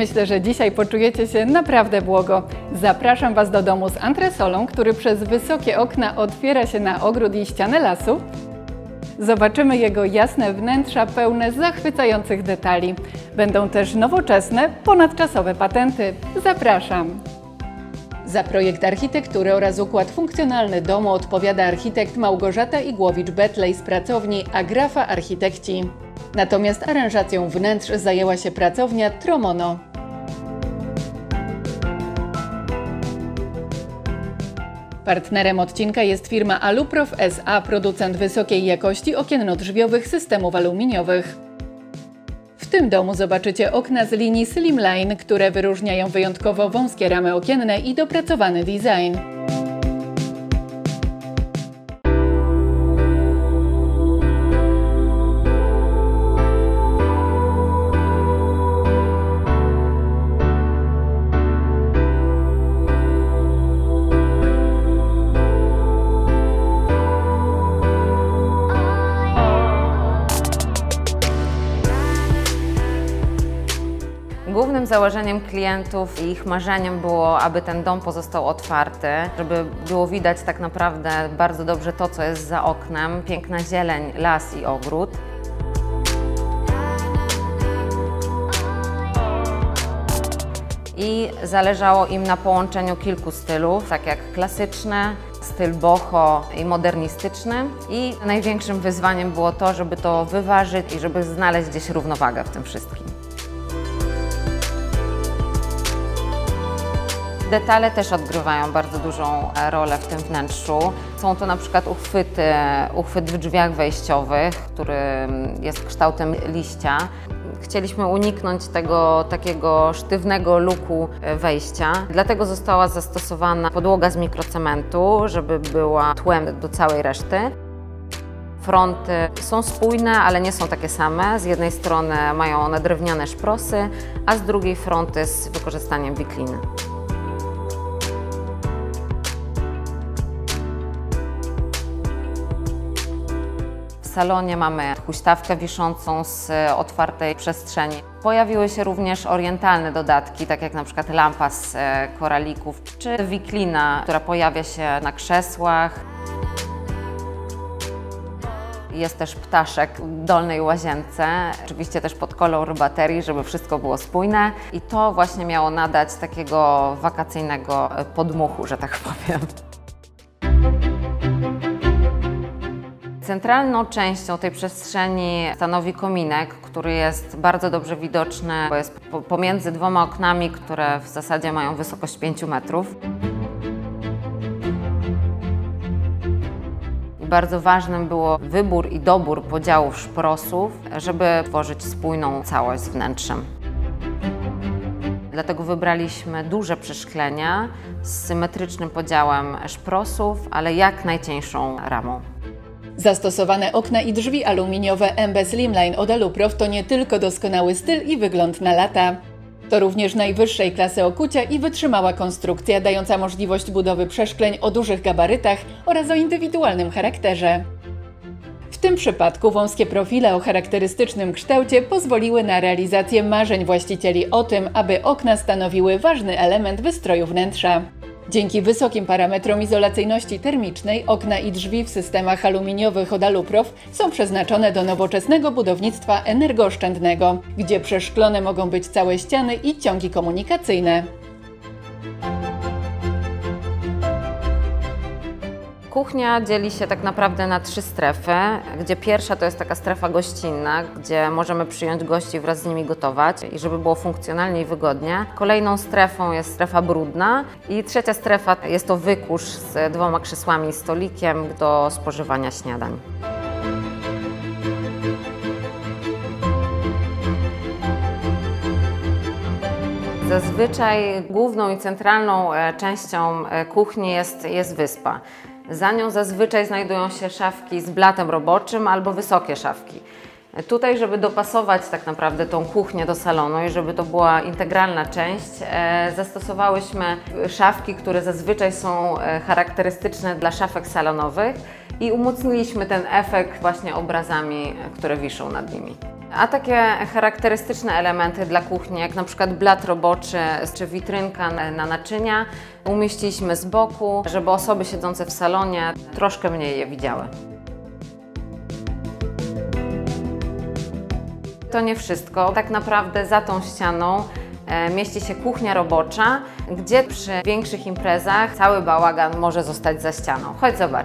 Myślę, że dzisiaj poczujecie się naprawdę błogo. Zapraszam Was do domu z antresolą, który przez wysokie okna otwiera się na ogród i ścianę lasu. Zobaczymy jego jasne wnętrza pełne zachwycających detali. Będą też nowoczesne, ponadczasowe patenty. Zapraszam! Za projekt architektury oraz układ funkcjonalny domu odpowiada architekt Małgorzata Igłowicz-Betlej z pracowni Agrafa Architekci. Natomiast aranżacją wnętrz zajęła się pracownia Tromono. Partnerem odcinka jest firma Aluprof SA, producent wysokiej jakości okienno-drzwiowych systemów aluminiowych. W tym domu zobaczycie okna z linii Slimline, które wyróżniają wyjątkowo wąskie ramy okienne i dopracowany design. Głównym założeniem klientów i ich marzeniem było, aby ten dom pozostał otwarty, żeby było widać tak naprawdę bardzo dobrze to, co jest za oknem, piękna zieleń, las i ogród. I zależało im na połączeniu kilku stylów, tak jak klasyczny, styl boho i modernistyczny. I największym wyzwaniem było to, żeby to wyważyć i żeby znaleźć gdzieś równowagę w tym wszystkim. Detale też odgrywają bardzo dużą rolę w tym wnętrzu. Są to na przykład uchwyt w drzwiach wejściowych, który jest kształtem liścia. Chcieliśmy uniknąć tego takiego sztywnego luku wejścia, dlatego została zastosowana podłoga z mikrocementu, żeby była tłem do całej reszty. Fronty są spójne, ale nie są takie same. Z jednej strony mają one drewniane szprosy, a z drugiej fronty z wykorzystaniem wikliny. W salonie mamy huśtawkę wiszącą z otwartej przestrzeni. Pojawiły się również orientalne dodatki, tak jak na przykład lampa z koralików, czy wiklina, która pojawia się na krzesłach. Jest też ptaszek w dolnej łazience, oczywiście też pod kolor baterii, żeby wszystko było spójne. I to właśnie miało nadać takiego wakacyjnego podmuchu, że tak powiem. Centralną częścią tej przestrzeni stanowi kominek, który jest bardzo dobrze widoczny, bo jest pomiędzy dwoma oknami, które w zasadzie mają wysokość 5 metrów. Bardzo ważnym było wybór i dobór podziałów szprosów, żeby tworzyć spójną całość z wnętrzem. Dlatego wybraliśmy duże przeszklenia z symetrycznym podziałem szprosów, ale jak najcieńszą ramą. Zastosowane okna i drzwi aluminiowe MB Slimline od Aluprof to nie tylko doskonały styl i wygląd na lata. To również najwyższej klasy okucia i wytrzymała konstrukcja, dająca możliwość budowy przeszkleń o dużych gabarytach oraz o indywidualnym charakterze. W tym przypadku wąskie profile o charakterystycznym kształcie pozwoliły na realizację marzeń właścicieli o tym, aby okna stanowiły ważny element wystroju wnętrza. Dzięki wysokim parametrom izolacyjności termicznej okna i drzwi w systemach aluminiowych od Aluprof są przeznaczone do nowoczesnego budownictwa energooszczędnego, gdzie przeszklone mogą być całe ściany i ciągi komunikacyjne. Kuchnia dzieli się tak naprawdę na 3 strefy, gdzie pierwsza to jest taka strefa gościnna, gdzie możemy przyjąć gości wraz z nimi gotować i żeby było funkcjonalnie i wygodnie. Kolejną strefą jest strefa brudna i trzecia strefa jest to wykurz z 2 krzesłami i stolikiem do spożywania śniadań. Zazwyczaj główną i centralną częścią kuchni jest wyspa. Za nią zazwyczaj znajdują się szafki z blatem roboczym albo wysokie szafki. Tutaj, żeby dopasować tak naprawdę tą kuchnię do salonu i żeby to była integralna część, zastosowałyśmy szafki, które zazwyczaj są charakterystyczne dla szafek salonowych i umocniliśmy ten efekt właśnie obrazami, które wiszą nad nimi. A takie charakterystyczne elementy dla kuchni, jak na przykład blat roboczy czy witrynka na naczynia, umieściliśmy z boku, żeby osoby siedzące w salonie troszkę mniej je widziały. To nie wszystko. Tak naprawdę za tą ścianą mieści się kuchnia robocza, gdzie przy większych imprezach cały bałagan może zostać za ścianą. Chodź zobacz.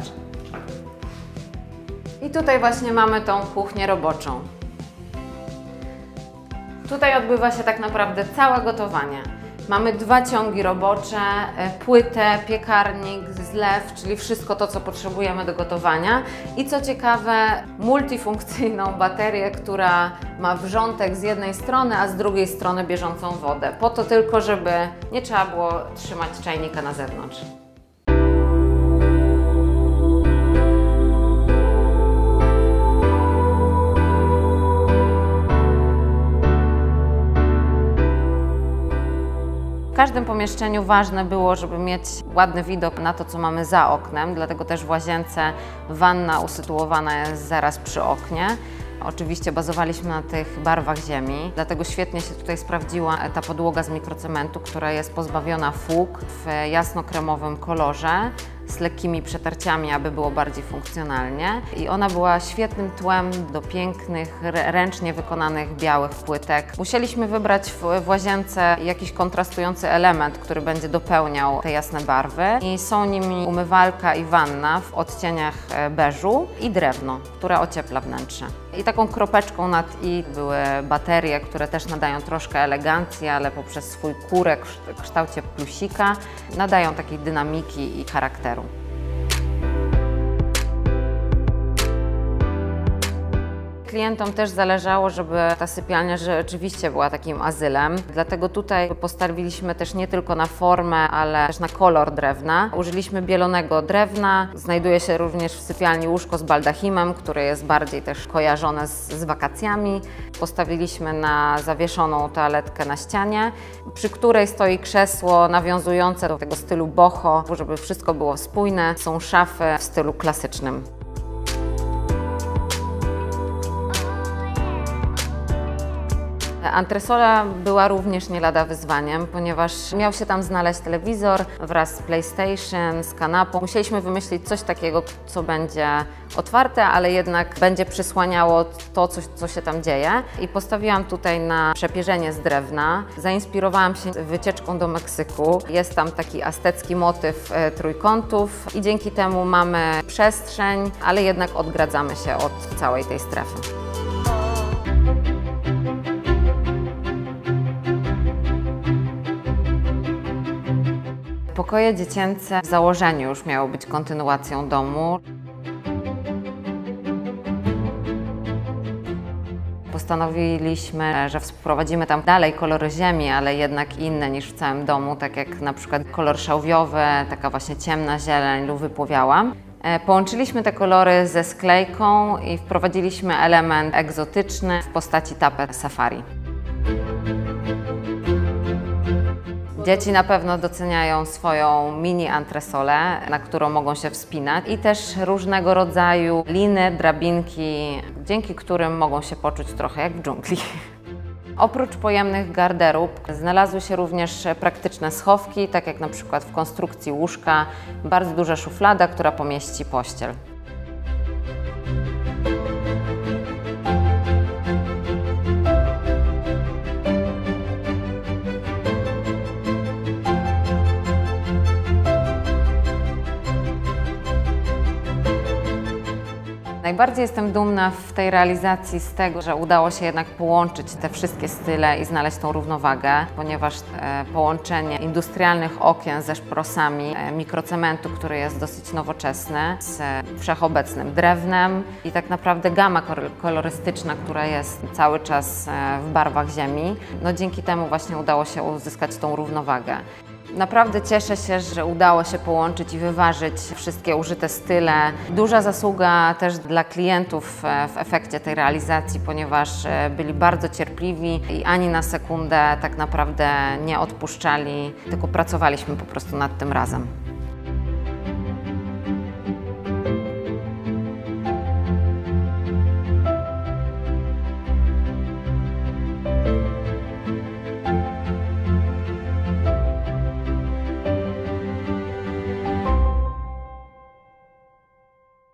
I tutaj właśnie mamy tą kuchnię roboczą. Tutaj odbywa się tak naprawdę całe gotowanie. Mamy 2 ciągi robocze, płytę, piekarnik, zlew, czyli wszystko to, co potrzebujemy do gotowania. I co ciekawe, multifunkcyjną baterię, która ma wrzątek z jednej strony, a z drugiej strony bieżącą wodę. Po to tylko, żeby nie trzeba było trzymać czajnika na zewnątrz. W każdym pomieszczeniu ważne było, żeby mieć ładny widok na to, co mamy za oknem, dlatego też w łazience wanna usytuowana jest zaraz przy oknie. Oczywiście bazowaliśmy na tych barwach ziemi, dlatego świetnie się tutaj sprawdziła ta podłoga z mikrocementu, która jest pozbawiona fug w jasno-kremowym kolorze, z lekkimi przetarciami, aby było bardziej funkcjonalnie. I ona była świetnym tłem do pięknych, ręcznie wykonanych białych płytek. Musieliśmy wybrać w łazience jakiś kontrastujący element, który będzie dopełniał te jasne barwy. I są nimi umywalka i wanna w odcieniach beżu i drewno, które ociepla wnętrze. I taką kropeczką nad i były baterie, które też nadają troszkę elegancji, ale poprzez swój kurek w kształcie plusika nadają takiej dynamiki i charakteru. Klientom też zależało, żeby ta sypialnia rzeczywiście była takim azylem, dlatego tutaj postawiliśmy też nie tylko na formę, ale też na kolor drewna. Użyliśmy bielonego drewna, znajduje się również w sypialni łóżko z baldachimem, które jest bardziej też kojarzone z wakacjami. Postawiliśmy na zawieszoną toaletkę na ścianie, przy której stoi krzesło nawiązujące do tego stylu boho, żeby wszystko było spójne. Są szafy w stylu klasycznym. Antresola była również nie lada wyzwaniem, ponieważ miał się tam znaleźć telewizor wraz z PlayStation, z kanapą. Musieliśmy wymyślić coś takiego, co będzie otwarte, ale jednak będzie przysłaniało to, co się tam dzieje. I postawiłam tutaj na przepierzenie z drewna. Zainspirowałam się wycieczką do Meksyku. Jest tam taki aztecki motyw trójkątów i dzięki temu mamy przestrzeń, ale jednak odgradzamy się od całej tej strefy. Pokoje dziecięce w założeniu już miały być kontynuacją domu. Postanowiliśmy, że wprowadzimy tam dalej kolory ziemi, ale jednak inne niż w całym domu, tak jak na przykład kolor szałwiowy, taka właśnie ciemna zieleń lub wypłowiała. Połączyliśmy te kolory ze sklejką i wprowadziliśmy element egzotyczny w postaci tapet safari. Dzieci na pewno doceniają swoją mini antresolę, na którą mogą się wspinać i też różnego rodzaju liny, drabinki, dzięki którym mogą się poczuć trochę jak w dżungli. Oprócz pojemnych garderób znalazły się również praktyczne schowki, tak jak na przykład w konstrukcji łóżka, bardzo duża szuflada, która pomieści pościel. Najbardziej jestem dumna w tej realizacji z tego, że udało się jednak połączyć te wszystkie style i znaleźć tą równowagę, ponieważ połączenie industrialnych okien ze szprosami, mikrocementu, który jest dosyć nowoczesny, z wszechobecnym drewnem i tak naprawdę gama kolorystyczna, która jest cały czas w barwach ziemi, no dzięki temu właśnie udało się uzyskać tą równowagę. Naprawdę cieszę się, że udało się połączyć i wyważyć wszystkie użyte style. Duża zasługa też dla klientów w efekcie tej realizacji, ponieważ byli bardzo cierpliwi i ani na sekundę tak naprawdę nie odpuszczali, tylko pracowaliśmy po prostu nad tym razem.